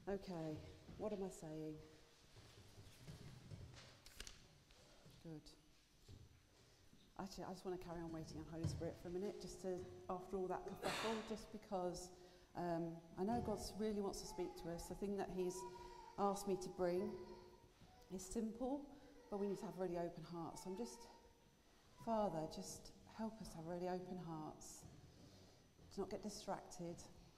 Okay, what am I saying? Good. Actually, I just want to carry on waiting on Holy Spirit for a minute, just to, after all that kerfuffle, just because I know God really wants to speak to us. The thing that He's asked me to bring is simple, but we need to have really open hearts. So I'm just, Father, just help us have really open hearts, to not get distracted,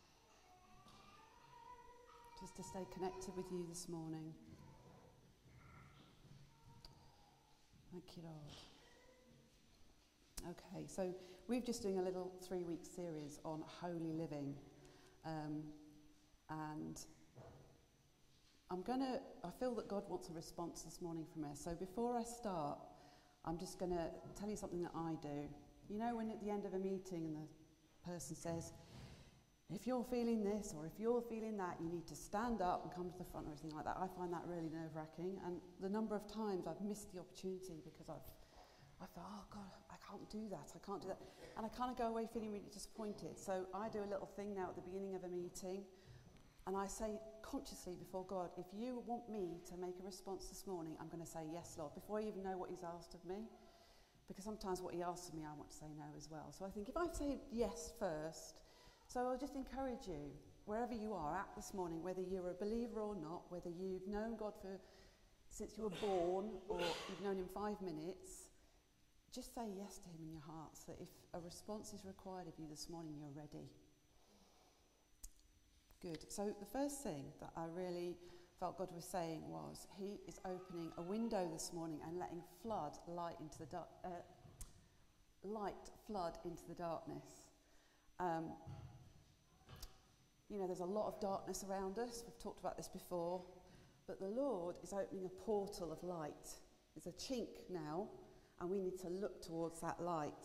just to stay connected with you this morning. Thank you, Lord. Okay, so we're just doing a little 3-week series on holy living, and I feel that God wants a response this morning from us. So before I start, I'm just going to tell you something that I do. You know, when at the end of a meeting and the person says, if you're feeling this or if you're feeling that, you need to stand up and come to the front or anything like that. I find that really nerve-wracking, and the number of times I've missed the opportunity because I thought, oh God, I can't do that, and I kind of go away feeling really disappointed. So I do a little thing now at the beginning of a meeting, and I say consciously before God, if you want me to make a response this morning, I'm going to say yes, Lord, before I even know what He's asked of me, because sometimes what He asks of me, I want to say no as well. So I think if I say yes first, so I'll just encourage you, wherever you are at this morning, whether you're a believer or not, whether you've known God since you were born or you've known Him 5 minutes, just say yes to Him in your heart, so that if a response is required of you this morning, you're ready. Good. So the first thing that I really felt God was saying was He is opening a window this morning and letting light flood into the darkness. You know, there's a lot of darkness around us. We've talked about this before. But the Lord is opening a portal of light. There's a chink now, and we need to look towards that light.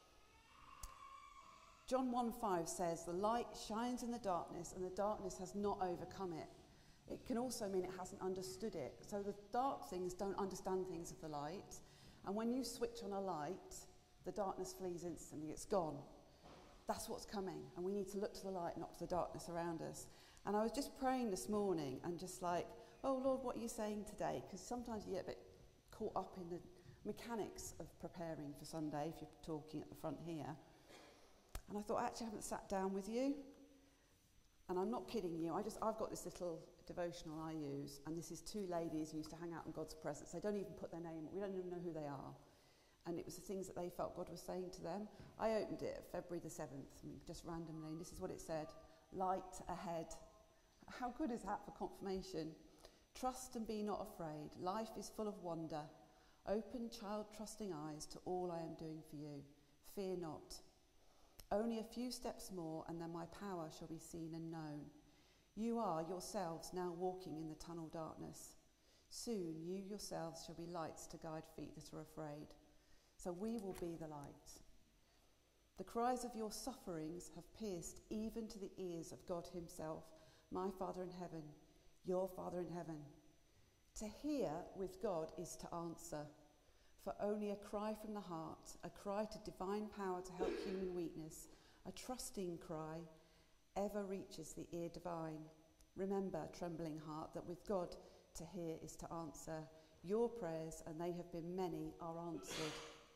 John 1:5 says, the light shines in the darkness, and the darkness has not overcome it. It can also mean it hasn't understood it. So the dark things don't understand things of the light. And when you switch on a light, the darkness flees instantly. It's gone. That's what's coming, and we need to look to the light, not to the darkness around us. And I was just praying this morning and just like, oh Lord, what are you saying today? Because sometimes you get a bit caught up in the mechanics of preparing for Sunday, if you're talking at the front here. And I thought, actually, I haven't sat down with you, and I'm not kidding you. I've got this little devotional I use, and this is 2 ladies who used to hang out in God's presence. They don't even put their name, we don't even know who they are. And it was the things that they felt God was saying to them. I opened it February the 7th, just randomly, and this is what it said. Light ahead. How good is that for confirmation? Trust and be not afraid. Life is full of wonder. Open child-trusting eyes to all I am doing for you. Fear not. Only a few steps more, and then my power shall be seen and known. You are yourselves now walking in the tunnel darkness. Soon you yourselves shall be lights to guide feet that are afraid. So we will be the light. The cries of your sufferings have pierced even to the ears of God Himself, my Father in heaven, your Father in heaven. To hear with God is to answer, for only a cry from the heart, a cry to divine power to help human weakness, a trusting cry, ever reaches the ear divine. Remember, trembling heart, that with God to hear is to answer. Your prayers, and they have been many, are answered.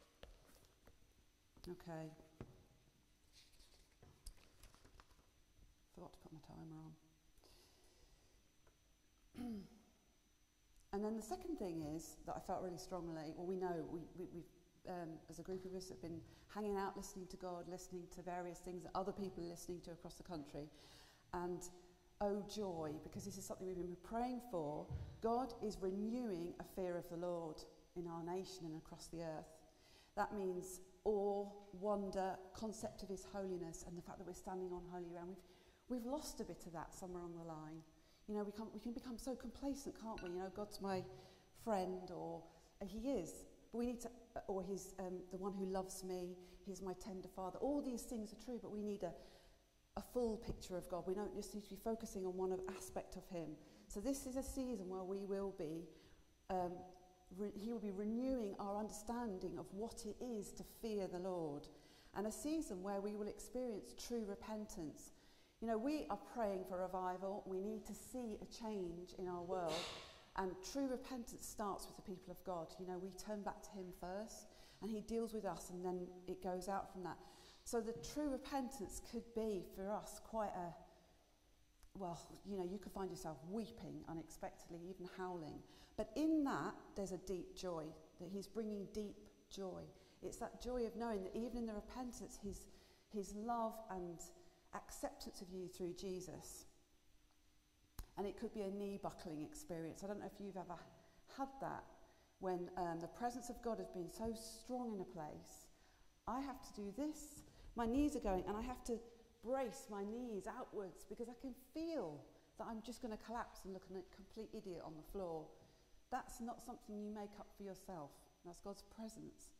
Okay. Forgot to put my timer on. And then the second thing is that I felt really strongly, well, we know, we've as a group of us have been hanging out, listening to God, listening to various things that other people are listening to across the country. And oh joy, because this is something we've been praying for, God is renewing a fear of the Lord in our nation and across the earth. That means awe, wonder, concept of His holiness, and the fact that we're standing on holy ground. We've lost a bit of that somewhere on the line. You know, we can become so complacent, can't we? You know, God's my friend, or He is. But we need to, or He's the one who loves me. He's my tender Father. All these things are true, but we need a full picture of God. We don't just need to be focusing on one aspect of Him. So this is a season where we will be, He will be renewing our understanding of what it is to fear the Lord, and a season where we will experience true repentance. You know, we are praying for revival. We need to see a change in our world. And true repentance starts with the people of God. You know, we turn back to him first, and he deals with us, and then it goes out from that. So the true repentance could be for us quite a, well, you know, you could find yourself weeping unexpectedly, even howling. But in that, there's a deep joy, that he's bringing deep joy. It's that joy of knowing that even in the repentance, his love and acceptance of you through Jesus. And it could be a knee-buckling experience. I don't know if you've ever had that, when the presence of God has been so strong in a place. I have to do this. My knees are going, and I have to brace my knees outwards because I can feel that I'm just going to collapse and look like a complete idiot on the floor. That's not something you make up for yourself. That's God's presence.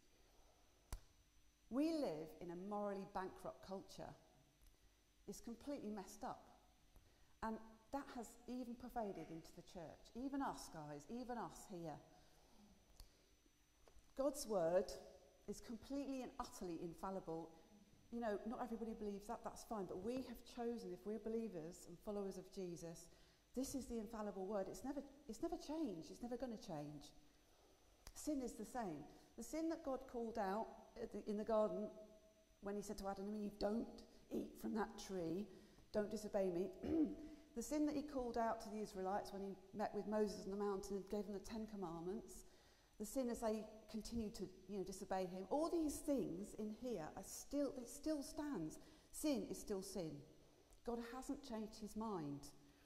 We live in a morally bankrupt culture. It's completely messed up. And that has even pervaded into the church. Even us, guys, even us here. God's word is completely and utterly infallible. You know, not everybody believes that, that's fine, but we have chosen, if we're believers and followers of Jesus, this is the infallible word. It's never changed. It's never going to change. Sin is the same. The sin that God called out in the garden when he said to Adam and Eve, don't eat from that tree, don't disobey me. The sin that he called out to the Israelites when he met with Moses on the mountain and gave them the 10 Commandments, the sin as they continue to, you know, disobey him, all these things in here are still, it still stands. Sin is still sin. God hasn't changed his mind.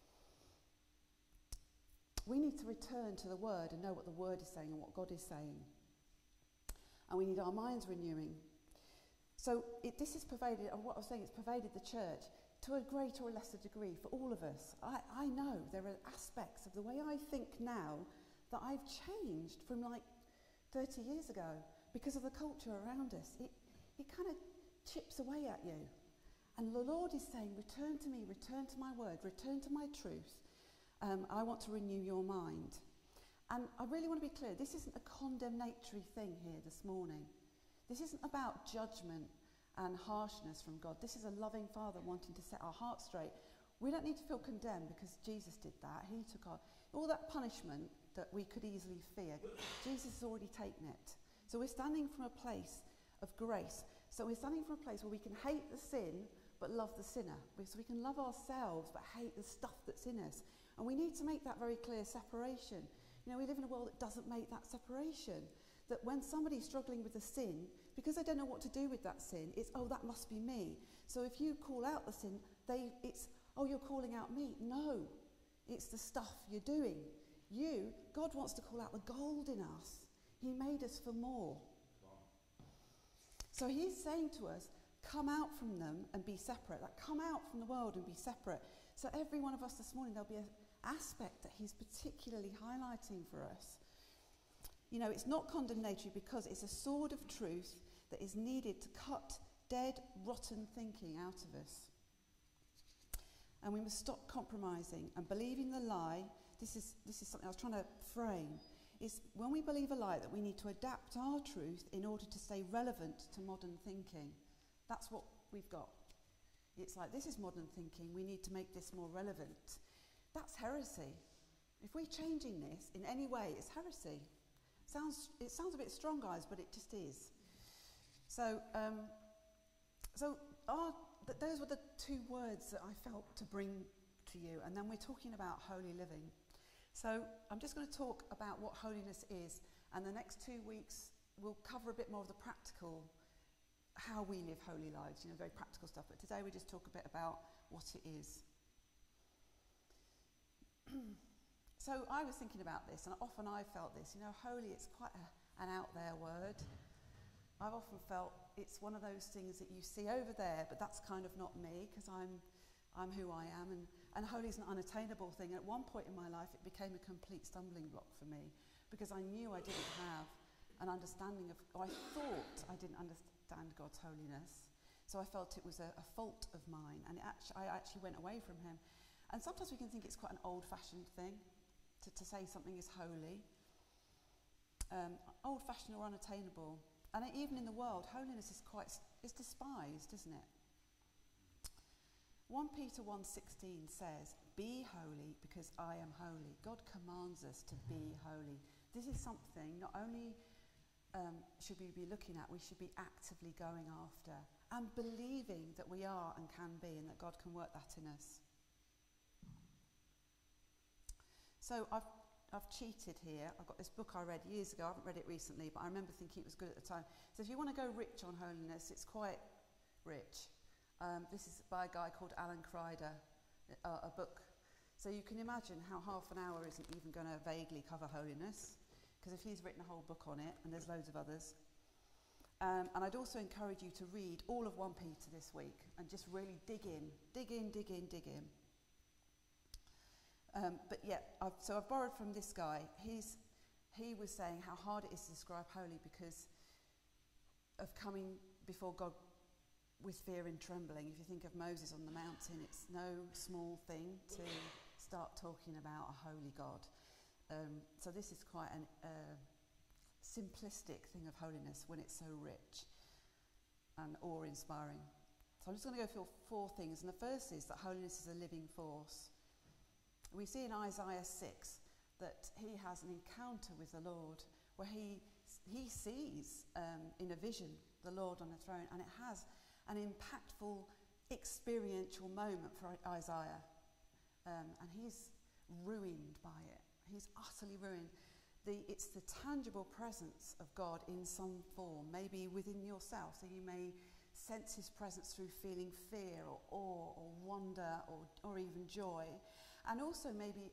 We need to return to the word and know what the word is saying and what God is saying. And we need our minds renewing. So this is pervaded, and what I was saying, it's pervaded the church to a greater or lesser degree for all of us. I know there are aspects of the way I think now that I've changed from like 30 years ago because of the culture around us. It kind of chips away at you. And the Lord is saying, return to me, return to my word, return to my truth. I want to renew your mind. And I really want to be clear, this isn't a condemnatory thing here this morning. This isn't about judgment and harshness from God. This is a loving Father wanting to set our hearts straight. We don't need to feel condemned because Jesus did that. He took all that punishment that we could easily fear. Jesus has already taken it. So we're standing from a place of grace. So we're standing from a place where we can hate the sin but love the sinner. So we can love ourselves but hate the stuff that's in us. And we need to make that very clear separation. You know, we live in a world that doesn't make that separation. That when somebody's struggling with a sin, because they don't know what to do with that sin, it's, oh, that must be me. So if you call out the sin, it's, oh, you're calling out me. No, it's the stuff you're doing. God wants to call out the gold in us. He made us for more. So he's saying to us, come out from them and be separate. Like, come out from the world and be separate. So every one of us this morning, there'll be an aspect that he's particularly highlighting for us. You know, it's not condemnatory because it's a sword of truth that is needed to cut dead, rotten thinking out of us. And we must stop compromising and believing the lie. This is something I was trying to frame. Is when we believe a lie that we need to adapt our truth in order to stay relevant to modern thinking. That's what we've got. It's like, this is modern thinking. We need to make this more relevant. That's heresy. If we're changing this in any way, it's heresy. It sounds a bit strong, guys, but it just is. So, those were the two words that I felt to bring to you. And then we're talking about holy living. So I'm just going to talk about what holiness is. And the next 2 weeks, we'll cover a bit more of the practical, how we live holy lives, you know, very practical stuff. But today we just talk a bit about what it is. So I was thinking about this, and often I felt this, you know, holy, it's quite an out there word. I've often felt it's one of those things that you see over there, but that's kind of not me, because I'm who I am, and holy is an unattainable thing. And at one point in my life, it became a complete stumbling block for me, because I knew I didn't have an understanding of, or I thought I didn't understand God's holiness. So I felt it was a fault of mine, and I actually went away from him. And sometimes we can think it's quite an old-fashioned thing to say something is holy, old-fashioned or unattainable. And even in the world, holiness is despised, isn't it? 1 Peter 1:16 says, be holy because I am holy. God commands us to be holy. This is something not only should we be looking at, we should be actively going after and believing that we are and can be, and that God can work that in us. So I've cheated here. I've got this book I read years ago. I haven't read it recently, but I remember thinking it was good at the time. So if you want to go rich on holiness, it's quite rich. This is by a guy called Alan Kreider, a book. So you can imagine how half an hour isn't even going to vaguely cover holiness, because if he's written a whole book on it, and there's loads of others. And I'd also encourage you to read all of 1 Peter this week and just really dig in. But yeah, I've borrowed from this guy. He was saying how hard it is to describe holy because of coming before God with fear and trembling. If you think of Moses on the mountain, it's no small thing to start talking about a holy God. So this is quite a simplistic thing of holiness when it's so rich and awe-inspiring. So I'm just going to go through 4 things. And the first is that holiness is a living force. We see in Isaiah 6 that he has an encounter with the Lord where he sees in a vision the Lord on the throne, and it has an impactful experiential moment for Isaiah, and he's ruined by it. He's utterly ruined. It's the tangible presence of God in some form, maybe within yourself, so you may sense his presence through feeling fear or awe or wonder or even joy. And also maybe,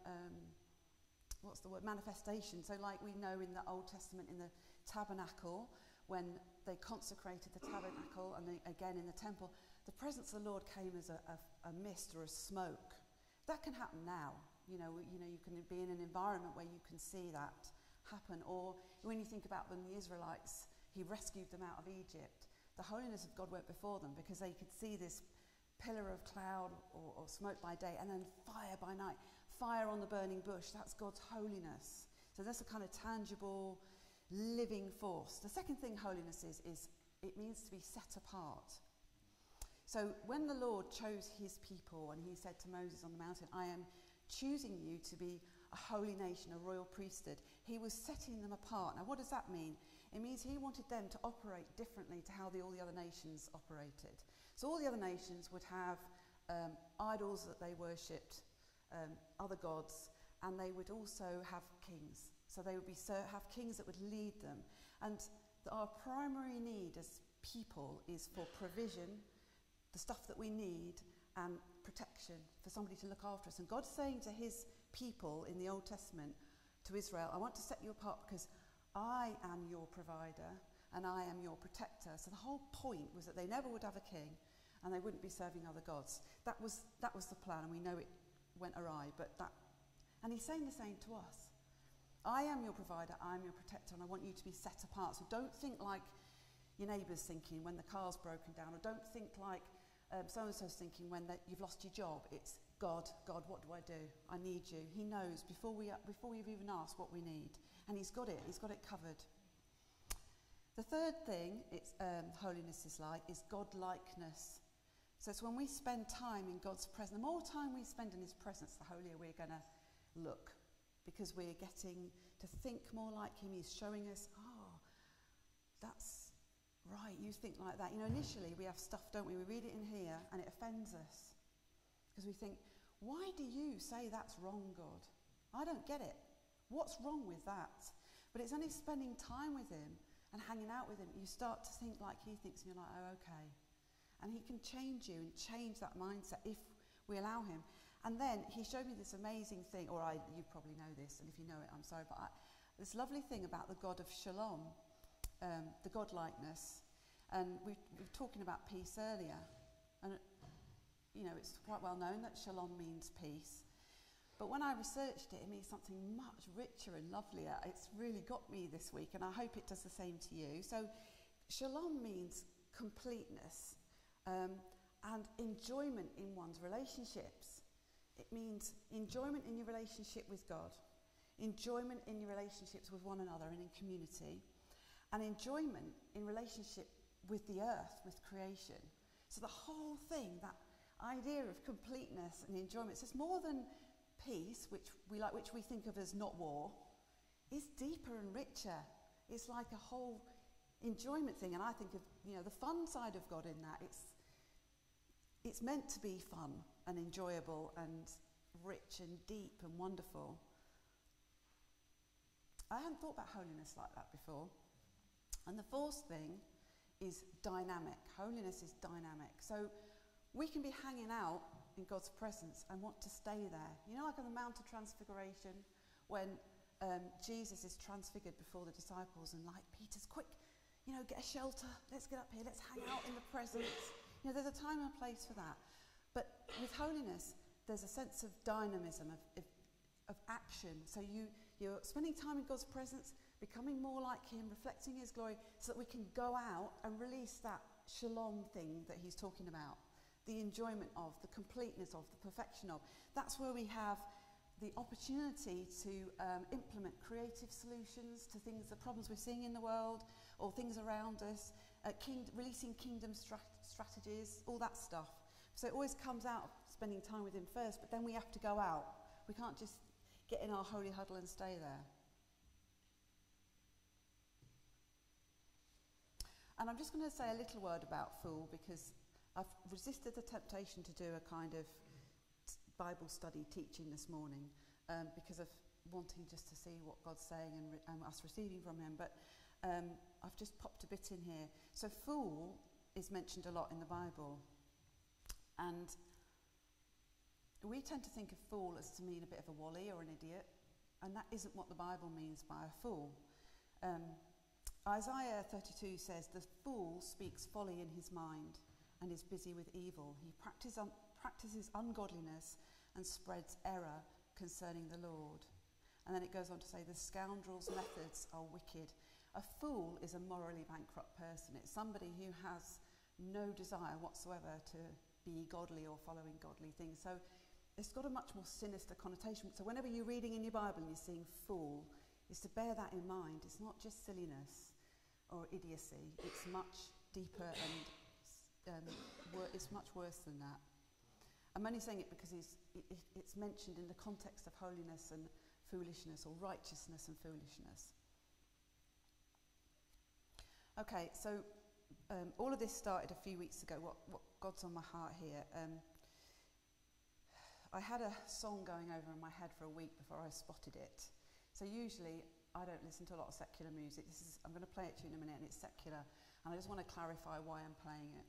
manifestation. So like we know in the Old Testament in the tabernacle, when they consecrated the tabernacle, and again in the temple, the presence of the Lord came as a mist or a smoke. That can happen now. You can be in an environment where you can see that happen. Or when you think about when the Israelites, he rescued them out of Egypt. The holiness of God went before them because they could see this pillar of cloud or smoke by day, and then fire by night, fire on the burning bush. That's God's holiness. So that's a kind of tangible, living force. The second thing holiness is it means to be set apart. So when the Lord chose his people and he said to Moses on the mountain, I am choosing you to be a holy nation, a royal priesthood, he was setting them apart. Now what does that mean? It means he wanted them to operate differently to how all the other nations operated. So all the other nations would have idols that they worshipped, other gods, and they would also have kings. So they would have kings that would lead them. And our primary need as people is for provision, the stuff that we need, and protection, for somebody to look after us. And God's saying to his people in the Old Testament, to Israel, I want to set you apart because I am your provider and I am your protector. So the whole point was that they never would have a king and they wouldn't be serving other gods. That was the plan, and we know it went awry. And he's saying the same to us. I am your provider, I am your protector, and I want you to be set apart. So don't think like your neighbour's thinking when the car's broken down, or don't think like so-and-so's thinking when you've lost your job. It's God, what do I do? I need you. He knows before we've even asked what we need. And he's got it covered. The third thing holiness is like is God-likeness. So it's when we spend time in God's presence. The more time we spend in his presence, the holier we're going to look, because we're getting to think more like him. He's showing us, that's right, you think like that. Initially we have stuff, don't we? We read it in here and it offends us because we think, why do you say that's wrong, God? I don't get it. What's wrong with that? But it's only spending time with him and hanging out with him, you start to think like he thinks, and you're like, oh, okay. And he can change you and change that mindset if we allow him. And then he showed me this amazing thing, you probably know this, and if you know it, I'm sorry, but this lovely thing about the God of Shalom, the God-likeness. And we were talking about peace earlier. And, it's quite well known that Shalom means peace. But when I researched it, it means something much richer and lovelier. It's really got me this week, and I hope it does the same to you. So Shalom means completeness and enjoyment in one's relationships. It means enjoyment in your relationship with God, enjoyment in your relationships with one another and in community, and enjoyment in relationship with the earth, with creation. So the whole thing, that idea of completeness and enjoyment. So it's more than peace, which we think of as not war. It's deeper and richer. It's like a whole enjoyment thing, and I think of the fun side of God in that. It's meant to be fun and enjoyable and rich and deep and wonderful. I hadn't thought about holiness like that before. And the fourth thing is dynamic. Holiness is dynamic. So we can be hanging out in God's presence and want to stay there. Like on the Mount of Transfiguration, when Jesus is transfigured before the disciples, and like, Peter's, quick, get a shelter, let's get up here, let's hang out in the presence. There's a time and a place for that. But with holiness, there's a sense of dynamism, of action. So you're spending time in God's presence, becoming more like him, reflecting his glory, so that we can go out and release that shalom thing that he's talking about, the enjoyment of, the completeness of, the perfection of. That's where we have the opportunity to implement creative solutions to things, the problems we're seeing in the world, or things around us, releasing kingdom strategies, all that stuff. So it always comes out of spending time with him first, but then we have to go out. We can't just get in our holy huddle and stay there. And I'm just going to say a little word about fool, because I've resisted the temptation to do a kind of Bible study teaching this morning, because of wanting just to see what God's saying and us receiving from him. But I've just popped a bit in here. So fool is mentioned a lot in the Bible. And we tend to think of fool as to mean a bit of a wally or an idiot. And that isn't what the Bible means by a fool. Isaiah 32 says, "The fool speaks folly in his mind and is busy with evil. He practices ungodliness and spreads error concerning the Lord." And then it goes on to say, "The scoundrel's methods are wicked." A fool is a morally bankrupt person. It's somebody who has no desire whatsoever to be godly or following godly things. So it's got a much more sinister connotation. So whenever you're reading in your Bible and you're seeing fool, is to bear that in mind. It's not just silliness or idiocy. It's much deeper and it's much worse than that. I'm only saying it because it's mentioned in the context of holiness and foolishness, or righteousness and foolishness. Okay, so all of this started a few weeks ago, what God's on my heart here. I had a song going over in my head for a week before I spotted it. So usually I don't listen to a lot of secular music. I'm going to play it to you in a minute, and it's secular, and I just want to clarify why I'm playing it.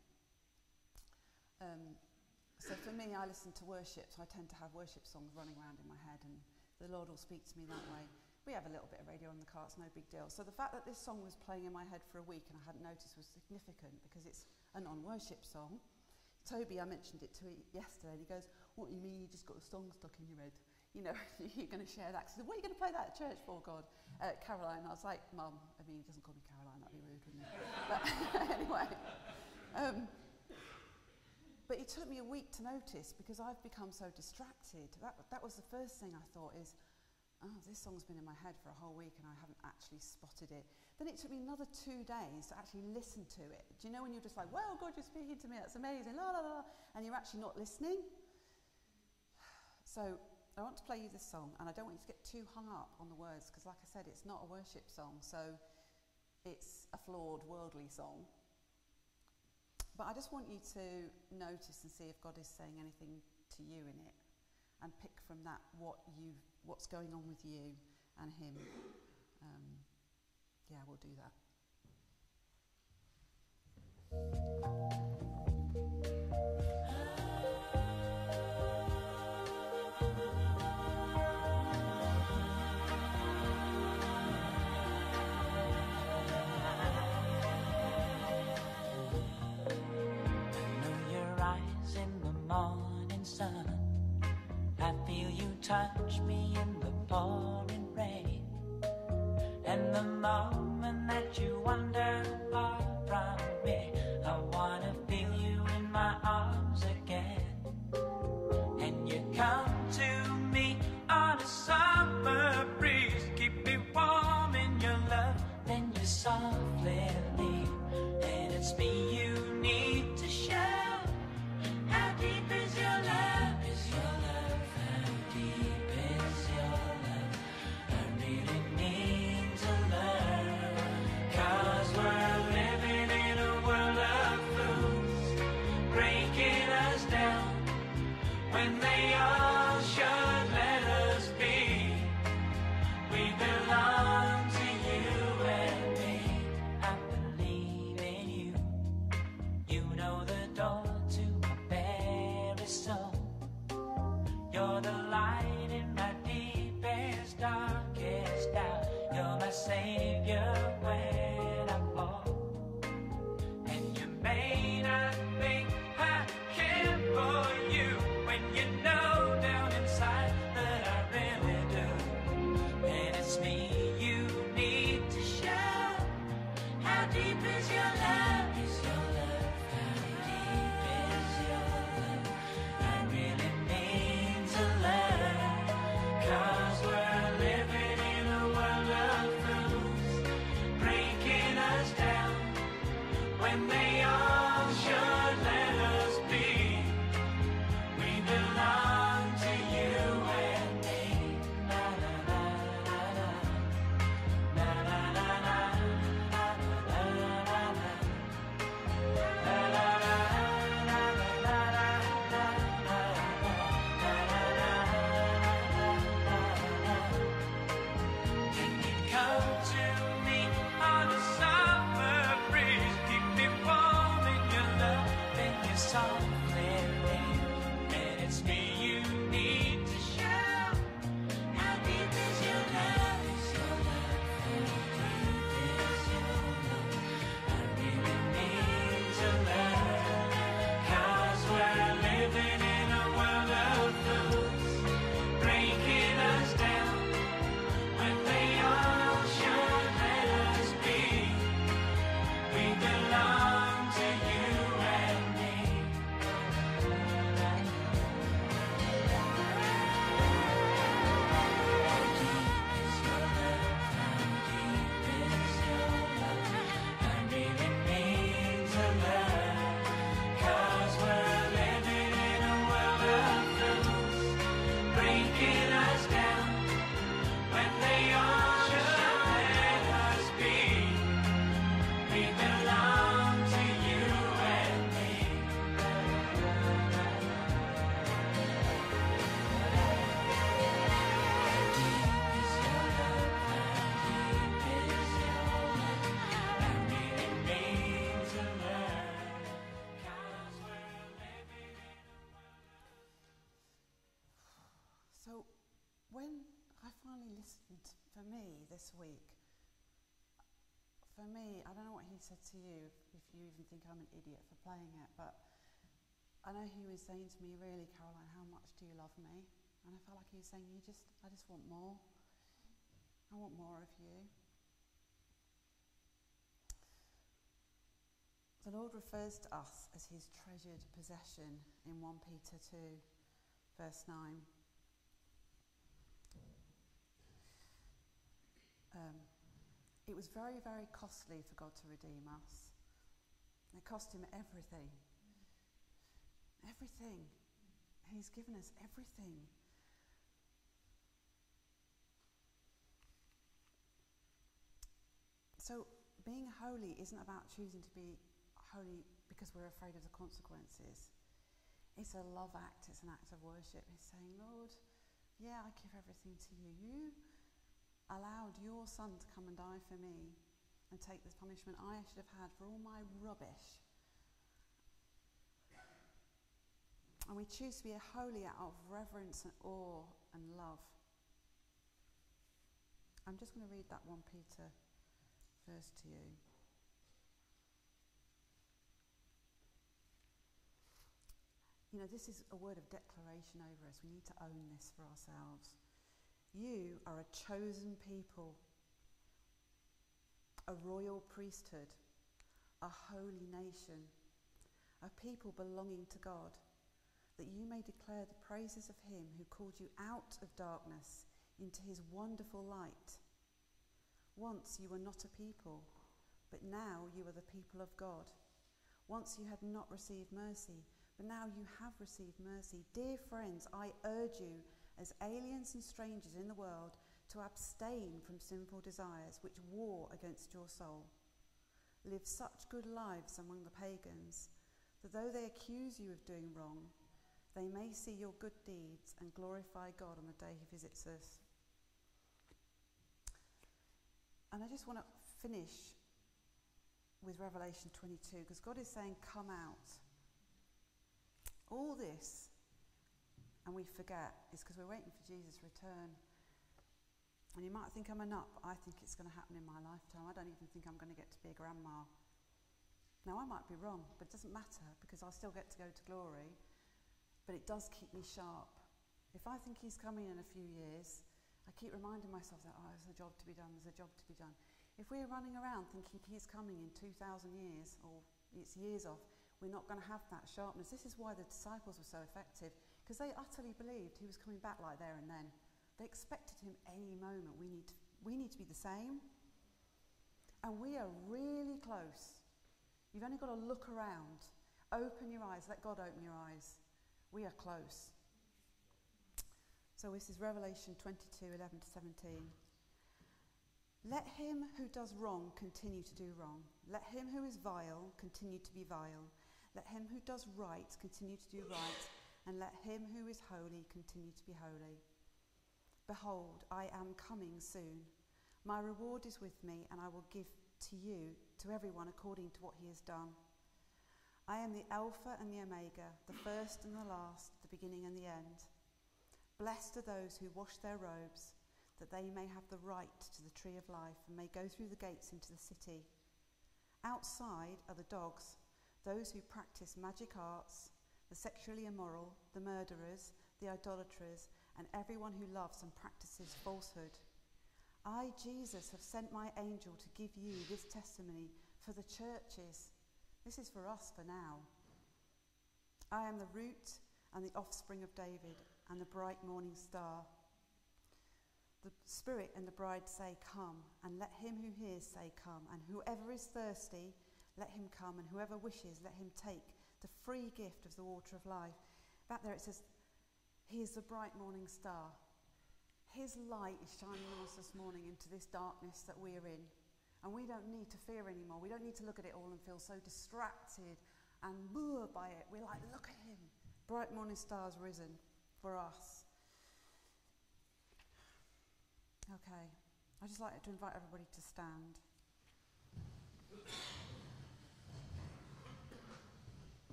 So for me, I listen to worship, so I tend to have worship songs running around in my head, and the Lord will speak to me that way. We have a little bit of radio on the car, it's no big deal. So the fact that this song was playing in my head for a week and I hadn't noticed was significant, because it's a non-worship song. Toby, I mentioned it to him yesterday, and he goes, "What do you mean you just got a song stuck in your head? You're going to share that?" He said, "What are you going to play that at church for, God?" Caroline, I was like, "Mum," he doesn't call me Caroline, that'd be rude, wouldn't it? But anyway, but it took me a week to notice, because I've become so distracted. That was the first thing I thought is, this song's been in my head for a whole week and I haven't actually spotted it. Then it took me another 2 days to actually listen to it. Do you know when you're just like, "Well, God, you're speaking to me, that's amazing, la la la," and you're actually not listening? So I want to play you this song, and I don't want you to get too hung up on the words, because like I said, it's not a worship song, so it's a flawed, worldly song. But I just want you to notice and see if God is saying anything to you in it, and pick from that what's going on with you and him. Yeah, we'll do that. Touch me in the pouring rain, and the moment that you wander far from me, I wanna feel you in my arms again. And you come to me on a summer breeze, keep me warm in your love, then you softly leave, and it's me you need to show. How deep is when I finally listened, for me this week, I don't know what he said to you, if you even think I'm an idiot for playing it, but I know he was saying to me, really, Caroline, how much do you love me? And I felt like he was saying, I just want more. I want more of you. The Lord refers to us as his treasured possession in 1 Peter 2, verse 9. It was very, very costly for God to redeem us. It cost him everything. Everything. He's given us everything. So being holy isn't about choosing to be holy because we're afraid of the consequences. It's a love act. It's an act of worship. It's saying, Lord, yeah, I give everything to you. You allowed your son to come and die for me and take this punishment I should have had for all my rubbish. And we choose to be holy out of reverence and awe and love. I'm just going to read that 1 Peter verse to you. You know, this is a word of declaration over us. We need to own this for ourselves. You are a chosen people, a royal priesthood, a holy nation, a people belonging to God, that you may declare the praises of him who called you out of darkness into his wonderful light. Once you were not a people, but now you are the people of God. Once you had not received mercy, but now you have received mercy. Dear friends, I urge you, as aliens and strangers in the world, to abstain from sinful desires which war against your soul. Live such good lives among the pagans, that though they accuse you of doing wrong, they may see your good deeds and glorify God on the day he visits us. And I just want to finish with Revelation 22, because God is saying, come out. All this, and we forget, is because we're waiting for Jesus' return. And you might think I'm a nut, but I think it's going to happen in my lifetime. I don't even think I'm going to get to be a grandma. Now, I might be wrong, but it doesn't matter, because I'll still get to go to glory. But it does keep me sharp. If I think he's coming in a few years, I keep reminding myself that, there's a job to be done, there's a job to be done. If we're running around thinking he's coming in 2,000 years, or it's years off, we're not going to have that sharpness. This is why the disciples were so effective, because they utterly believed he was coming back like there and then. They expected him any moment. We need to be the same. And we are really close. You've only got to look around. Open your eyes. Let God open your eyes. We are close. So this is Revelation 22, 11 to 17. Let him who does wrong continue to do wrong. Let him who is vile continue to be vile. Let him who does right continue to do right. And let him who is holy continue to be holy. Behold, I am coming soon. My reward is with me, and I will give to you, to everyone, according to what he has done. I am the Alpha and the Omega, the first and the last, the beginning and the end. Blessed are those who wash their robes, that they may have the right to the tree of life and may go through the gates into the city. Outside are the dogs, those who practice magic arts, the sexually immoral, the murderers, the idolaters, and everyone who loves and practices falsehood. I, Jesus, have sent my angel to give you this testimony for the churches. This is for us for now. I am the root and the offspring of David and the bright morning star. The Spirit and the bride say, come, and let him who hears say, come. And whoever is thirsty, let him come, and whoever wishes, let him take the free gift of the water of life. Back there it says, he is the bright morning star. His light is shining on us this morning into this darkness that we are in. And we don't need to fear anymore. We don't need to look at it all and feel so distracted and moved by it. We're like, look at him. Bright morning star's risen for us. Okay. I'd just like to invite everybody to stand.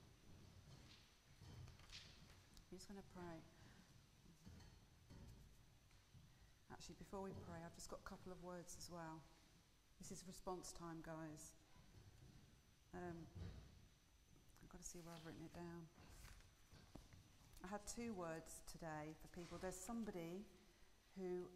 I'm just going to pray. Actually, before we pray, I've just got a couple of words as well. This is response time, guys. I've got to see where I've written it down. I had 2 words today for people. There's somebody who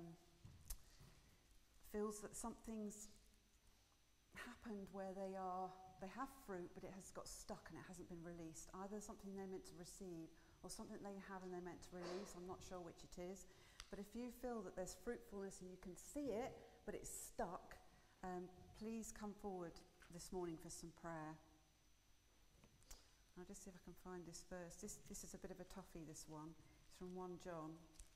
feels that something's happened where they have fruit, but it has got stuck and it hasn't been released. Either something they're meant to receive or something they have and they're meant to release. I'm not sure which it is. But if you feel that there's fruitfulness and you can see it, but it's stuck, please come forward this morning for some prayer. I'll just see if I can find this verse. This is a bit of a toughie, this one. It's from 1 John.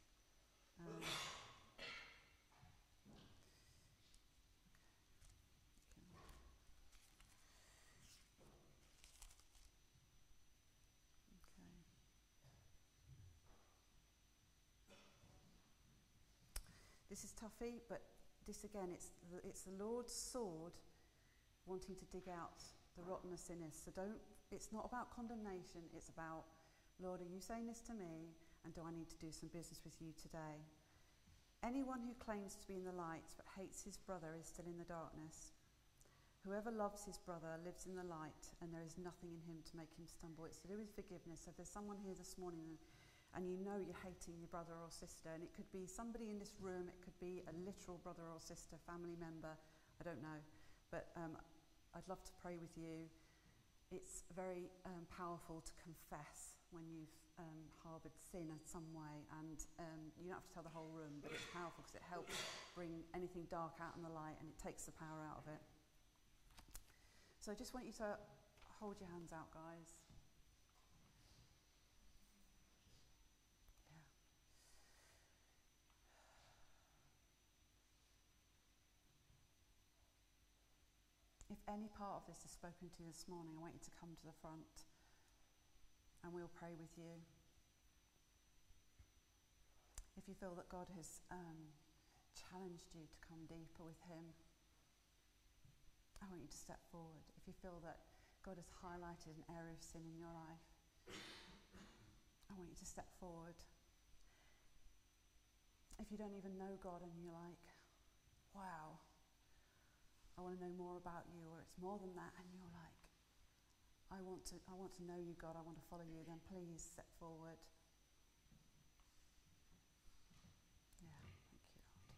This is toughy, but this again, it's the Lord's sword wanting to dig out the rottenness in us. So it's not about condemnation, it's about, Lord, are you saying this to me? And do I need to do some business with you today? Anyone who claims to be in the light but hates his brother is still in the darkness. Whoever loves his brother lives in the light, and there is nothing in him to make him stumble. It's to do with forgiveness. So if there's someone here this morning and you know you're hating your brother or sister, and it could be somebody in this room, it could be a literal brother or sister, family member, I don't know. But I'd love to pray with you. It's very powerful to confess when you've harboured sin in some way, and you don't have to tell the whole room, but it's powerful because it helps bring anything dark out in the light, and it takes the power out of it. So I just want you to hold your hands out, guys. If any part of this is spoken to you this morning, I want you to come to the front and we'll pray with you. If you feel that God has challenged you to come deeper with him, I want you to step forward. If you feel that God has highlighted an area of sin in your life, I want you to step forward. If you don't even know God and you're like, wow, I want to know more about you, or it's more than that, and you're like, I want to know you, God, I want to follow you, then please step forward. Yeah, thank you, Lord.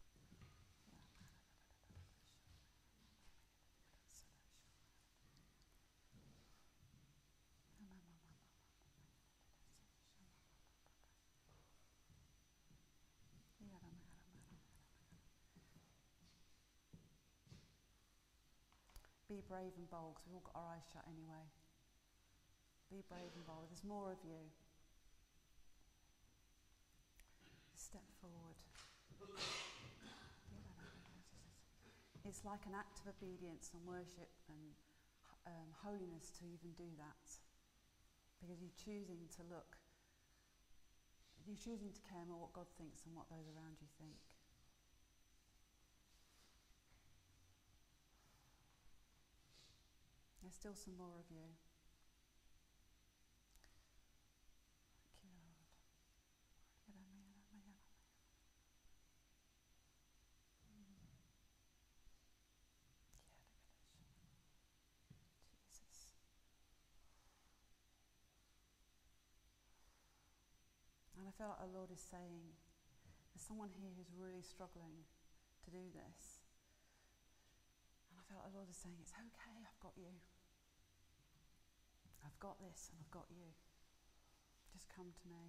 Be brave and bold, because we've all got our eyes shut anyway. Be brave and bold. There's more of you. Step forward. It's like an act of obedience and worship and holiness to even do that. Because you're choosing to look, you're choosing to care more what God thinks than what those around you think. There's still some more of you. Thank you, Lord. Jesus. And I feel like the Lord is saying, there's someone here who's really struggling to do this. And I feel like the Lord is saying, it's okay, I've got you. I've got this and I've got you. Just come to me.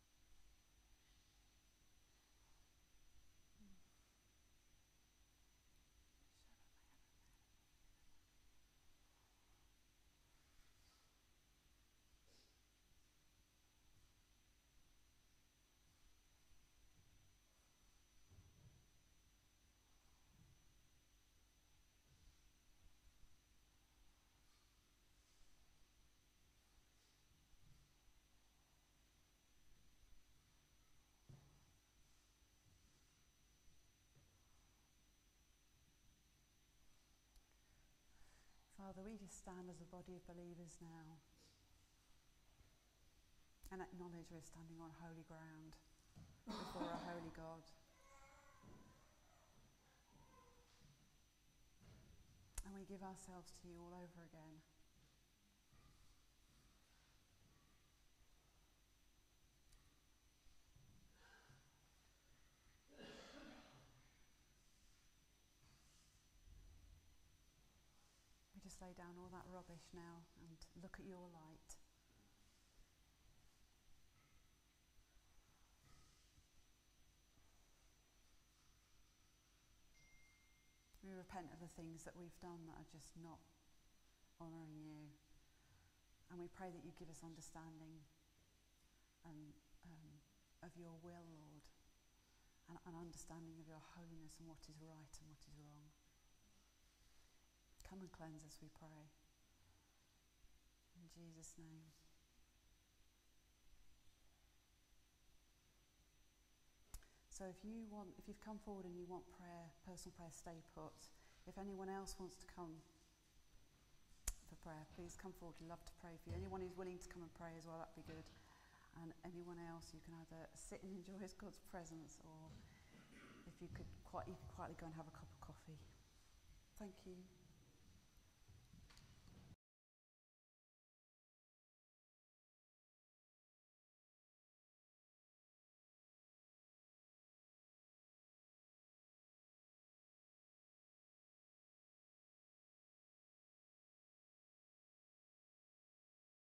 Father, we just stand as a body of believers now and acknowledge we're standing on holy ground before a holy God. give ourselves to you all over again. We just lay down all that rubbish now and look at your light. We repent of the things that we've done that are just not honouring you. And we pray that you give us understanding of your will, Lord, and an understanding of your holiness and what is right and what is wrong. Come and cleanse us, we pray. In Jesus' name. So if you've come forward and you want prayer, personal prayer, stay put. If anyone else wants to come for prayer, please come forward. We'd love to pray for you. Anyone who's willing to come and pray as well, that'd be good. And anyone else, you can either sit and enjoy God's presence, or if you could quietly go and have a cup of coffee. Thank you.